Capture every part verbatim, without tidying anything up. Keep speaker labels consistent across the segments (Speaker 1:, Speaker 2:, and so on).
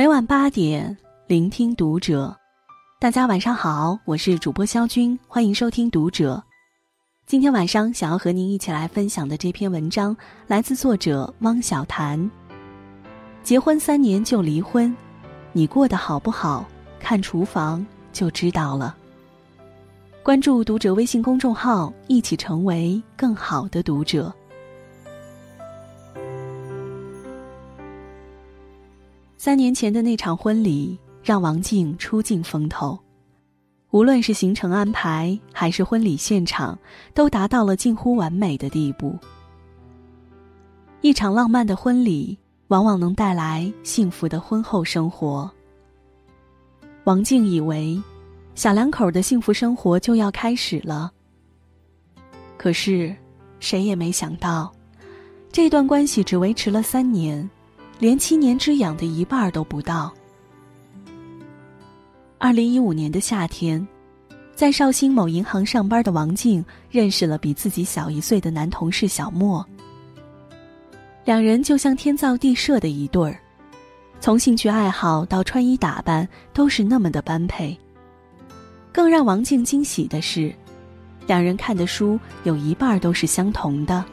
Speaker 1: 每晚八点，聆听读者。大家晚上好，我是主播肖军，欢迎收听读者。今天晚上想要和您一起来分享的这篇文章来自作者汪小谭。结婚三年就离婚，你过得好不好，看厨房就知道了。关注读者微信公众号，一起成为更好的读者。三年前的那场婚礼让王静出尽风头，无论是行程安排还是婚礼现场，都达到了近乎完美的地步。一场浪漫的婚礼往往能带来幸福的婚后生活。王静以为小两口的幸福生活就要开始了，可是谁也没想到，这段关系只维持了三年，连七年之痒的一半都不到。二零一五年的夏天，在绍兴某银行上班的王静认识了比自己小一岁的男同事小莫。两人就像天造地设的一对儿，从兴趣爱好到穿衣打扮都是那么的般配。更让王静惊喜的是，两人看的书有一半都是相同的。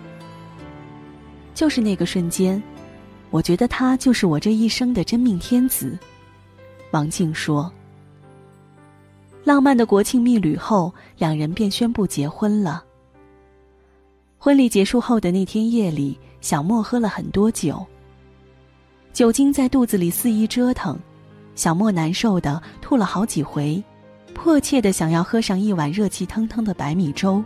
Speaker 1: 就是那个瞬间，我觉得他就是我这一生的真命天子，王静说。浪漫的国庆蜜旅后，两人便宣布结婚了。婚礼结束后的那天夜里，小莫喝了很多酒，酒精在肚子里肆意折腾，小莫难受的吐了好几回，迫切的想要喝上一碗热气腾腾的白米粥。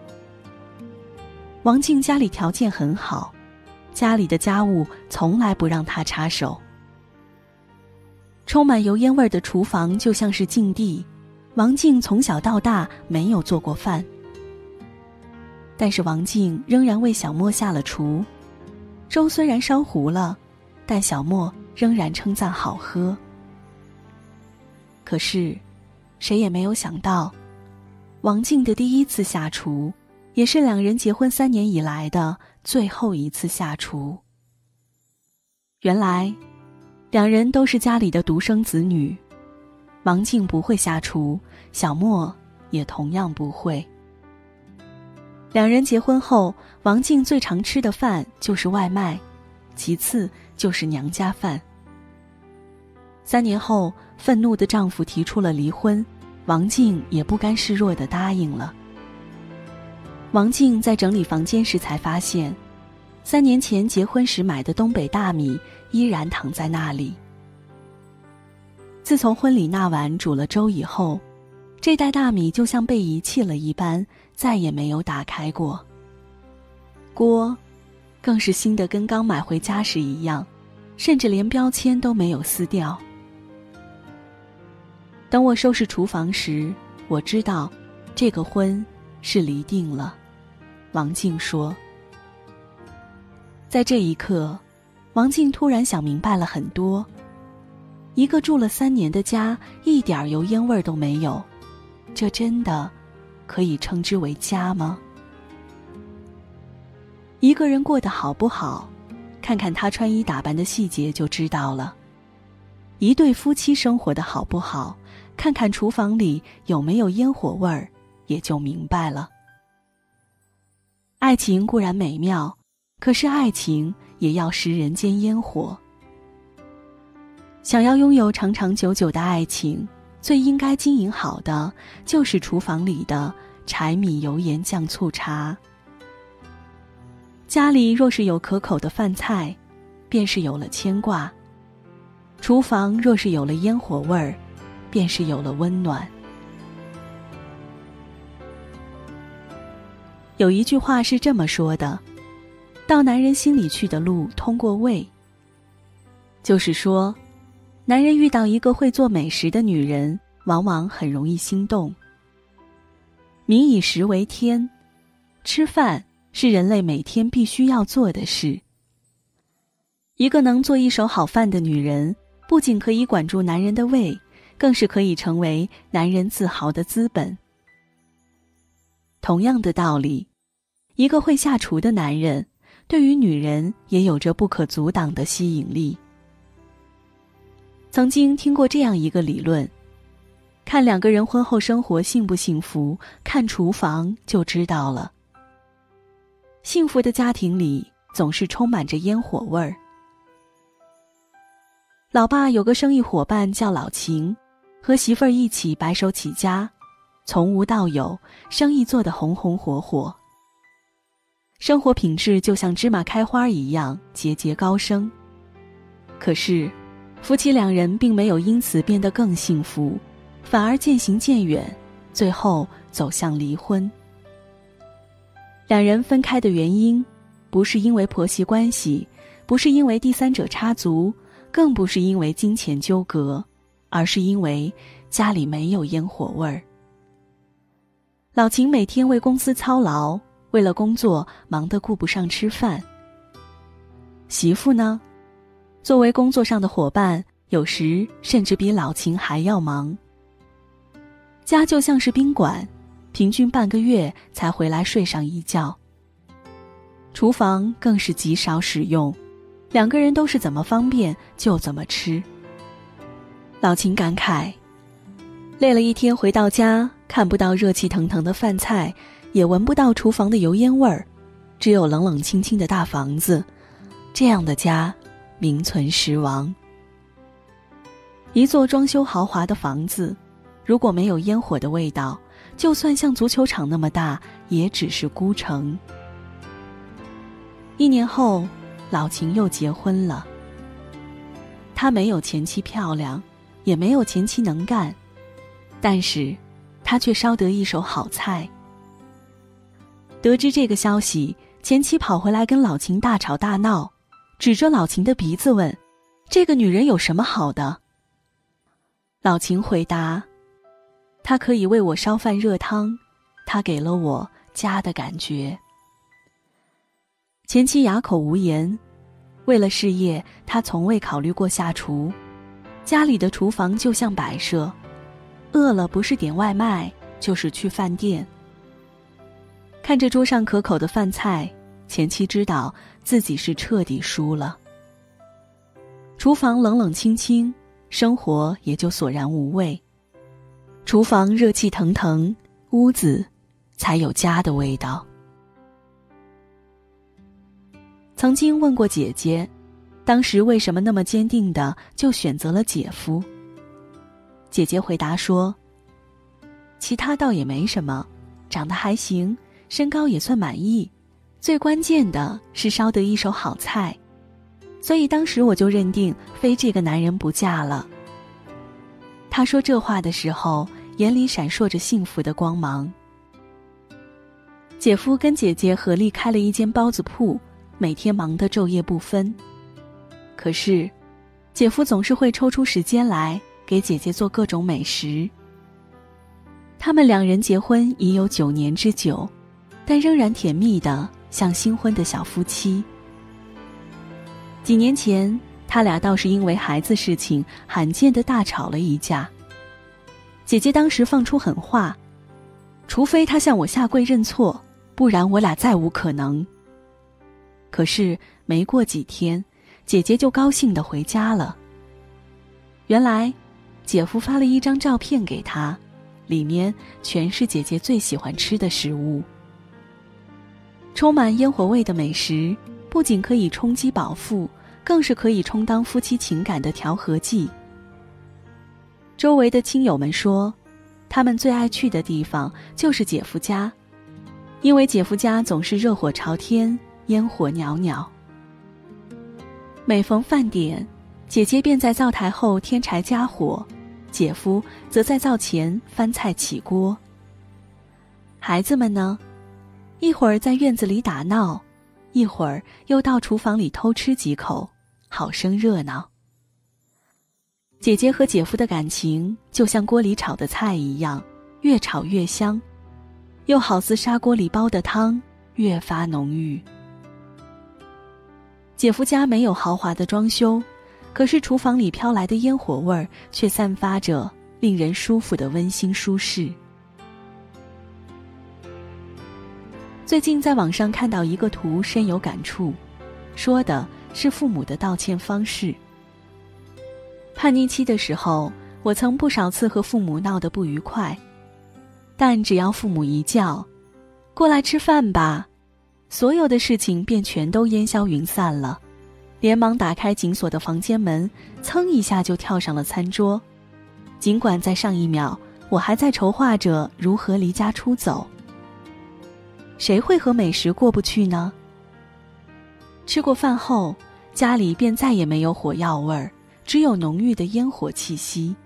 Speaker 1: 王静家里条件很好，家里的家务从来不让他插手。充满油烟味的厨房就像是禁地，王静从小到大没有做过饭。但是王静仍然为小莫下了厨，粥虽然烧糊了，但小莫仍然称赞好喝。可是谁也没有想到，王静的第一次下厨，也是两人结婚三年以来的最后一次下厨。原来两人都是家里的独生子女，王静不会下厨，小莫也同样不会。两人结婚后，王静最常吃的饭就是外卖，其次就是娘家饭。三年后，愤怒的丈夫提出了离婚，王静也不甘示弱地答应了。王静在整理房间时才发现，三年前结婚时买的东北大米依然躺在那里。自从婚礼那晚煮了粥以后，这袋大米就像被遗弃了一般，再也没有打开过。锅更是新的跟刚买回家时一样，甚至连标签都没有撕掉。等我收拾厨房时，我知道这个婚是离定了，王静说。在这一刻，王静突然想明白了很多。一个住了三年的家，一点油烟味都没有，这真的可以称之为家吗？一个人过得好不好，看看他穿衣打扮的细节就知道了。一对夫妻生活的好不好，看看厨房里有没有烟火味儿，也就明白了。爱情固然美妙，可是爱情也要食人间烟火。想要拥有长长久久的爱情，最应该经营好的就是厨房里的柴米油盐酱醋茶。家里若是有可口的饭菜，便是有了牵挂；厨房若是有了烟火味儿，便是有了温暖。有一句话是这么说的：到男人心里去的路通过胃。就是说，男人遇到一个会做美食的女人，往往很容易心动。民以食为天，吃饭是人类每天必须要做的事。一个能做一手好饭的女人，不仅可以管住男人的胃，更是可以成为男人自豪的资本。同样的道理，一个会下厨的男人，对于女人也有着不可阻挡的吸引力。 曾经听过这样一个理论，看两个人婚后生活幸不幸福，看厨房就知道了。幸福的家庭里总是充满着烟火味儿。老爸有个生意伙伴叫老秦，和媳妇儿一起白手起家，从无到有，生意做得红红火火。生活品质就像芝麻开花一样节节高升。可是夫妻两人并没有因此变得更幸福，反而渐行渐远，最后走向离婚。两人分开的原因，不是因为婆媳关系，不是因为第三者插足，更不是因为金钱纠葛，而是因为家里没有烟火味儿。老秦每天为公司操劳，为了工作忙得顾不上吃饭。媳妇呢，作为工作上的伙伴，有时甚至比老秦还要忙。家就像是宾馆，平均半个月才回来睡上一觉。厨房更是极少使用，两个人都是怎么方便就怎么吃。老秦感慨，累了一天回到家，看不到热气腾腾的饭菜，也闻不到厨房的油烟味儿，只有冷冷清清的大房子，这样的家名存实亡。一座装修豪华的房子，如果没有烟火的味道，就算像足球场那么大，也只是孤城。一年后，老秦又结婚了。他没有前妻漂亮，也没有前妻能干，但是他却烧得一手好菜。得知这个消息，前妻跑回来跟老秦大吵大闹，指着老秦的鼻子问：这个女人有什么好的？老秦回答：她可以为我烧饭热汤，她给了我家的感觉。前妻哑口无言，为了事业，她从未考虑过下厨，家里的厨房就像摆设，饿了不是点外卖，就是去饭店。看着桌上可口的饭菜，前妻知道自己是彻底输了。厨房冷冷清清，生活也就索然无味。厨房热气腾腾，屋子才有家的味道。曾经问过姐姐，当时为什么那么坚定的就选择了姐夫？姐姐回答说，其他倒也没什么，长得还行，身高也算满意，最关键的是烧得一手好菜，所以当时我就认定非这个男人不嫁了。她说这话的时候，眼里闪烁着幸福的光芒。姐夫跟姐姐合力开了一间包子铺，每天忙得昼夜不分。可是姐夫总是会抽出时间来给姐姐做各种美食。他们两人结婚已有九年之久，但仍然甜蜜的像新婚的小夫妻。几年前，他俩倒是因为孩子事情罕见的大吵了一架。姐姐当时放出狠话，除非他向我下跪认错，不然我俩再无可能。可是没过几天，姐姐就高兴地回家了。原来姐夫发了一张照片给她，里面全是姐姐最喜欢吃的食物。充满烟火味的美食，不仅可以充饥饱腹，更是可以充当夫妻情感的调和剂。周围的亲友们说，他们最爱去的地方就是姐夫家，因为姐夫家总是热火朝天，烟火袅袅。每逢饭点，姐姐便在灶台后添柴加火，姐夫则在灶前翻菜起锅。孩子们呢，一会儿在院子里打闹，一会儿又到厨房里偷吃几口，好生热闹。姐姐和姐夫的感情就像锅里炒的菜一样，越炒越香，又好似砂锅里煲的汤，越发浓郁。姐夫家没有豪华的装修，可是厨房里飘来的烟火味儿却散发着令人舒服的温馨舒适。最近在网上看到一个图，深有感触，说的是父母的道歉方式。 叛逆期的时候，我曾不少次和父母闹得不愉快，但只要父母一叫过来吃饭吧，所有的事情便全都烟消云散了，连忙打开紧锁的房间门，噌一下就跳上了餐桌。尽管在上一秒我还在筹划着如何离家出走。谁会和美食过不去呢？吃过饭后，家里便再也没有火药味儿，只有浓郁的烟火气息。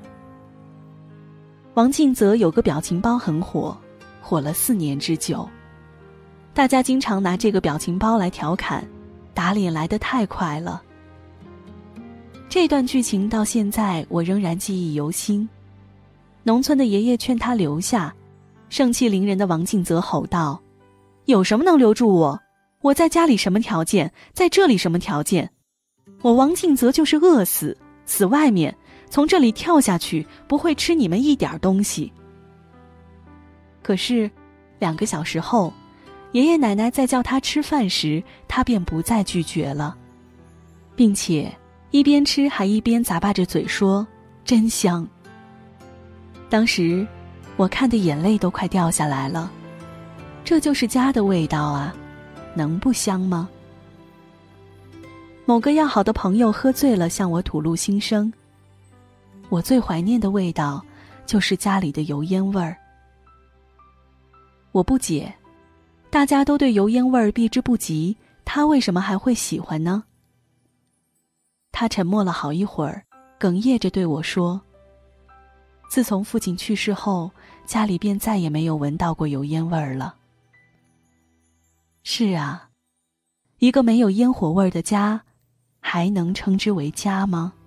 Speaker 1: 王静则有个表情包很火，火了四年之久。大家经常拿这个表情包来调侃，打脸来得太快了。这段剧情到现在我仍然记忆犹新。农村的爷爷劝他留下，盛气凌人的王静则吼道：有什么能留住我？我在家里什么条件，在这里什么条件？我王静则就是饿死，死外面，从这里跳下去，不会吃你们一点东西。可是两个小时后，爷爷奶奶在叫他吃饭时，他便不再拒绝了，并且一边吃还一边咂巴着嘴说：真香。当时我看的眼泪都快掉下来了，这就是家的味道啊，能不香吗？某个要好的朋友喝醉了向我吐露心声，我最怀念的味道就是家里的油烟味儿。我不解，大家都对油烟味儿避之不及，他为什么还会喜欢呢？他沉默了好一会儿，哽咽着对我说：自从父亲去世后，家里便再也没有闻到过油烟味儿了。是啊，一个没有烟火味儿的家，还能称之为家吗？